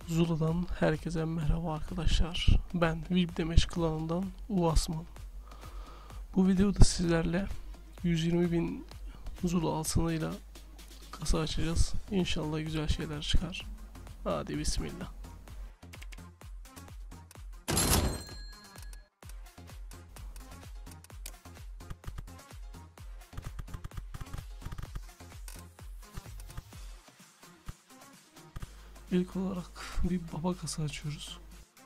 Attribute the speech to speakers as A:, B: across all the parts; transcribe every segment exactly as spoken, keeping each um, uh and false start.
A: Zula'dan herkese merhaba arkadaşlar. Ben Vibdemeş klanından Uvasman. Bu videoda sizlerle yüz yirmi bin Zula altınıyla kasa açacağız. İnşallah güzel şeyler çıkar. Hadi bismillah. İlk olarak bir baba kasa açıyoruz.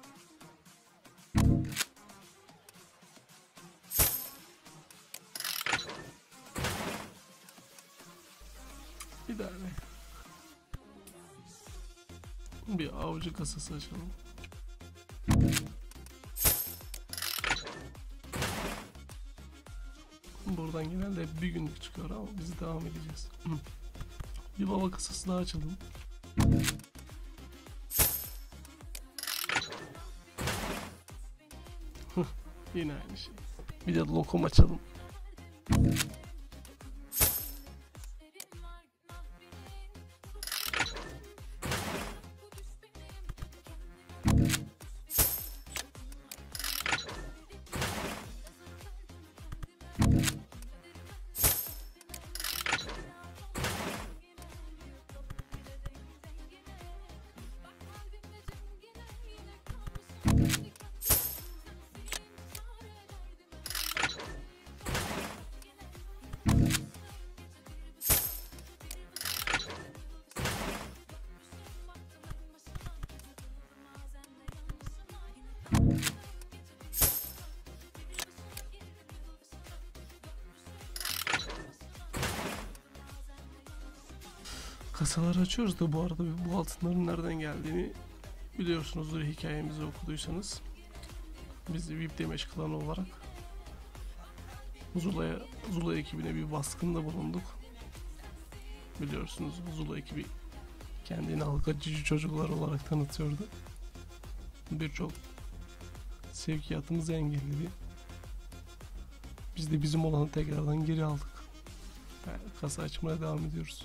A: Bir tane. Bir avcı kasası açalım. Buradan genelde bir günlük çıkıyor ama biz devam edeceğiz. Bir baba kasası daha açalım. Yine aynı şey. Bir de lokum açalım. Kasaları açıyoruz da bu arada bu altınların nereden geldiğini biliyorsunuzdur, hikayemizi okuduysanız. Biz de Vibdemeş klanı olarak Zula'ya, Zula ekibine bir baskında bulunduk. Biliyorsunuz Zula ekibi kendini halka cici çocuklar olarak tanıtıyordu. Birçok sevkiyatımızı engelledi. Biz de bizim olanı tekrardan geri aldık. Yani kasa açmaya devam ediyoruz.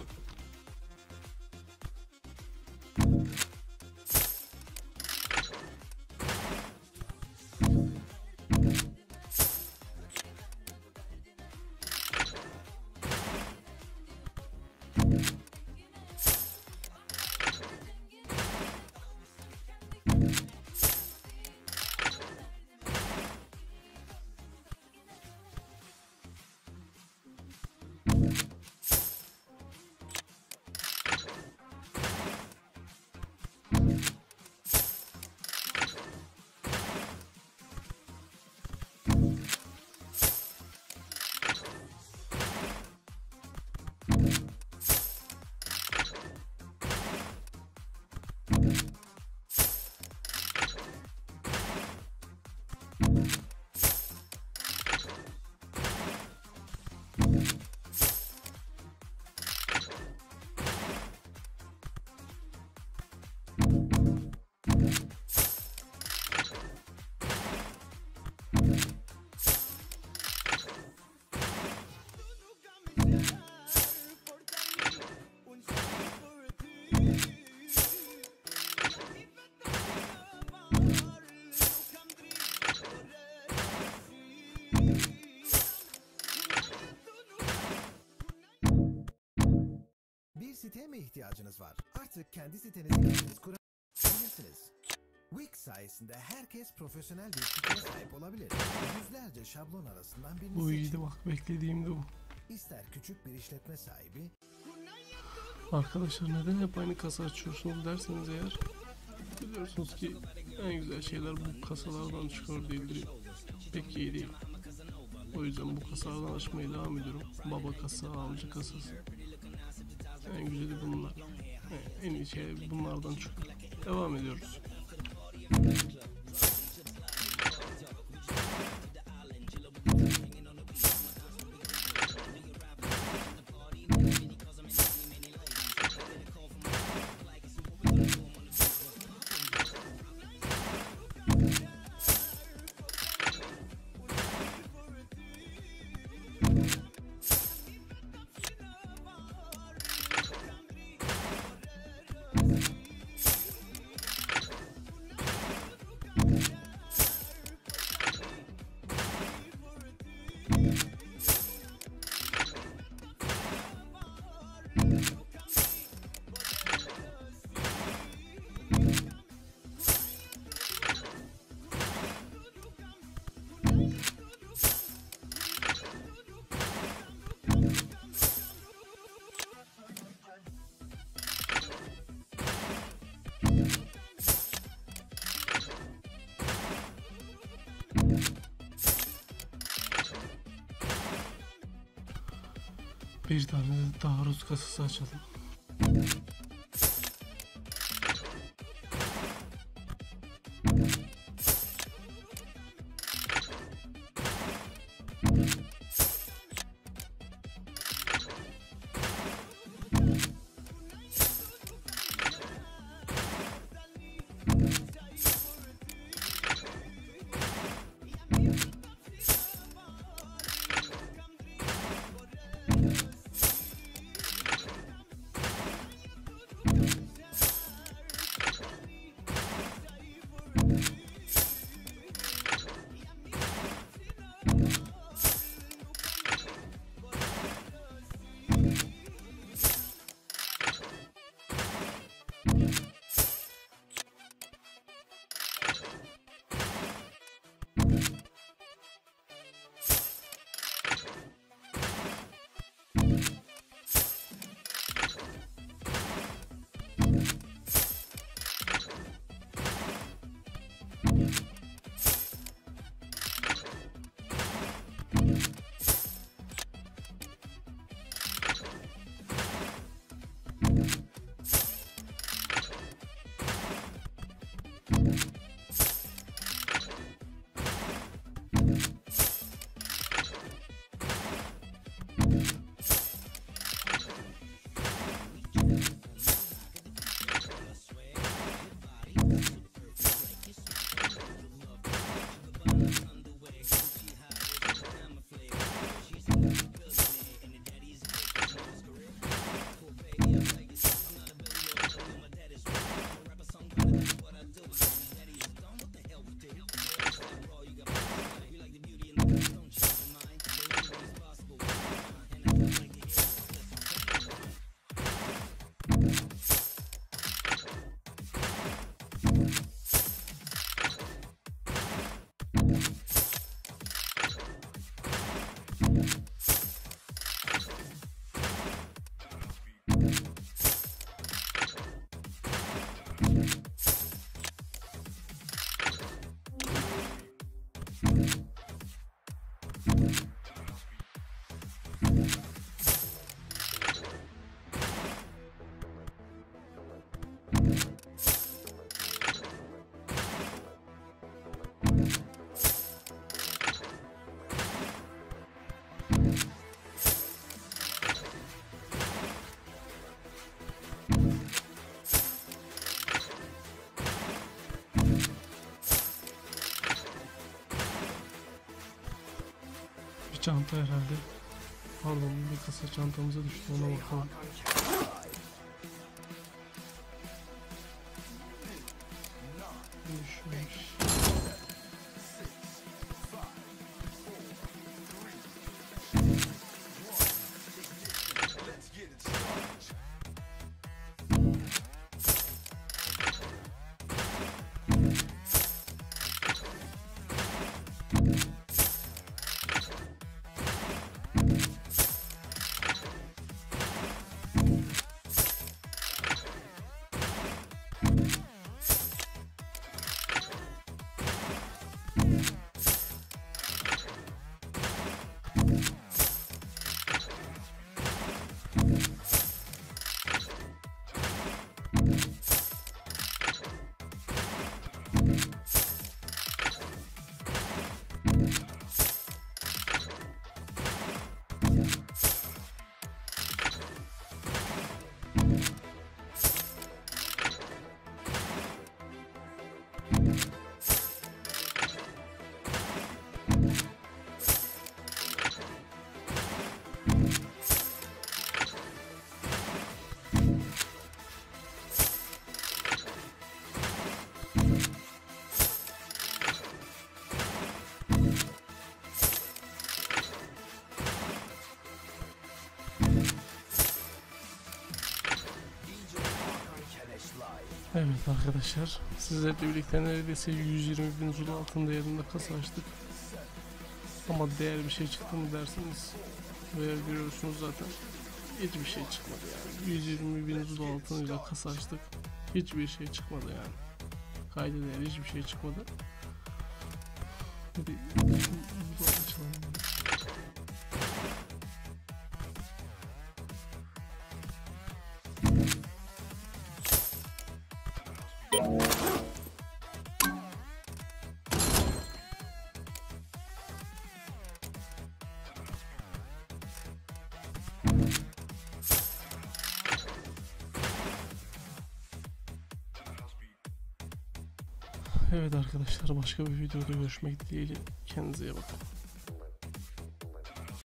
B: Bir siteye mi ihtiyacınız var? Artık kendi sitenizi kendiniz kurabilirsiniz. Wix sayesinde herkes profesyonel bir siteye sahip olabilir. Yüzlerce şablon arasından birini
A: Bu
B: seçin.
A: iyiydi, bak beklediğim de bu.
B: İster küçük bir işletme sahibi,
A: Arkadaşlar neden hep aynı kasa açıyorsunuz derseniz eğer, biliyorsunuz ki en güzel şeyler bu kasalardan çıkıyor değildir. Pek iyi değil. O yüzden bu kasalardan açmaya devam ediyorum. Baba kasa, avcı kasası. En güzeli bunlar. En iyi şey bunlardan çıkıyor. Devam ediyoruz. Bir tane de taarruz kasası açalım. Çanta herhalde. Pardon, bir kasa çantamıza düştü, ona bakalım. Düşmüş. Evet arkadaşlar, sizlerle birlikte neredeyse yüz yirmi bin zul altın değerinde kasa açtık. Ama değer bir şey çıktı mı dersiniz, veya görüyorsunuz zaten hiçbir şey çıkmadı yani. yüz yirmi bin zul altınıyla kasa açtık, hiçbir şey çıkmadı yani. Kayda değer hiçbir şey çıkmadı. Hadi açalım. Evet arkadaşlar, başka bir videoda görüşmek dileğiyle. Kendinize iyi bakın.